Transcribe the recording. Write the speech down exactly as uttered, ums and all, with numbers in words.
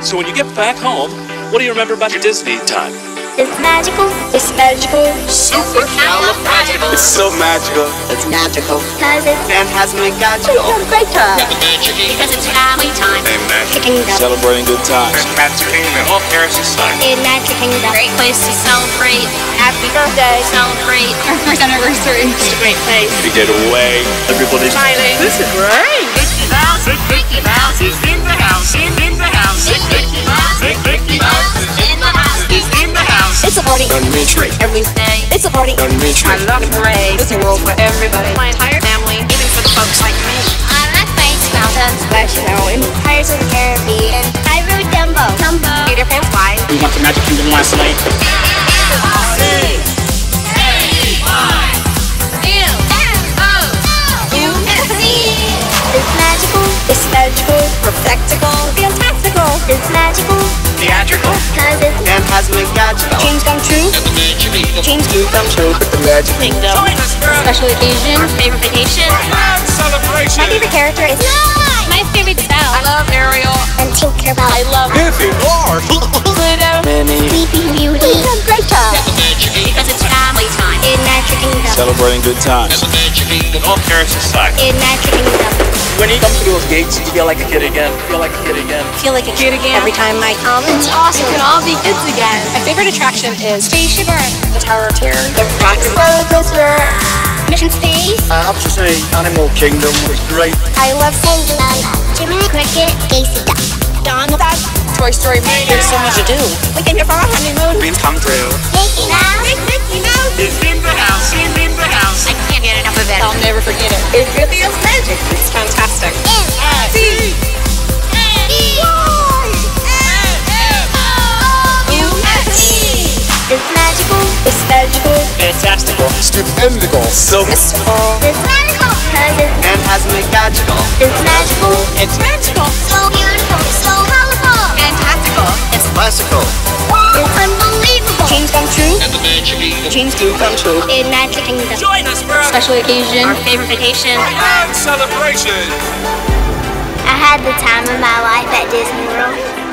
So when you get back home, what do you remember about your Disney time? It's magical. It's magical. Supercalifragilistic. It's so magical. It's magical. Cause it's Fantasmagorical. a great time. Because it's family time. And Magic Kingdom. Celebrating good times. Magic Kingdom. All parents aside. In Magic Kingdom. Great place to celebrate. Happy birthday. Celebrate. Our first anniversary. It's a great place. We get away. Everybody's Smiling. This is great. Mickey Mouse. Mickey Mouse is in the house. In, in the house. Mickey Mouse. Mickey Mouse is in the house. He's in the house. It's a party. Elementary. Every day. It's a party. Elementary. I love the parade. Disney World for everybody. My entire family, even for the folks like me. I like Space Mountain. Splash Mountain. Pirates of the Caribbean. I rode Dumbo. Dumbo. Peter Pan's Fly. We went to Magic Kingdom last night. It's magical. It's magical. Perfectical. Fantastical. It's magical. Theatrical. Cause it's Fantasmagorical. dreams come true. Dreams do come true. With the Magic Kingdom. Special occasion. Our favorite vacation. Celebration. My favorite character is My favorite Belle. I love Ariel. and Tinkerbell. I love Miffy Lord. Pluto. Minnie. Sleeping Beauty. We have a great time. Because it's family time. In Magic Kingdom. Celebrating good times. All parents aside. In Magic Kingdom. When you come through those gates, you feel like a kid again. Feel like a kid again. Feel like a kid again. Every time I come, it's awesome. We can all be kids again. My favorite attraction is Spaceship Earth. The Tower of Terror. The Rocket Roller coaster. Mission Space. I have to say, Animal Kingdom was great. I love Cinderella. Jiminy Cricket. Daisy Duck. Donald Duck. Toy Story Mania. There's so much to do. We came here for our honeymoon. Dreams come true. Mickey Mouse. Mickey Mouse. Is in the house. Is in the house. I can't get enough of it. I'll never forget it. It really is magic. It's fantastic. It's magical. It's magical. Fantastical. Stupendical. So Mystical. It's magical. Cause it's Fantasmagorical. It's magical. It's magical. So beautiful. So colorful. Fantastical. It's classical. It's unbelievable. Dreams come true. Dreams do come true. In Magic Kingdom. Join us for a Special occasion. Our favorite vacation. grand celebration. I had the time of my life at Disney World.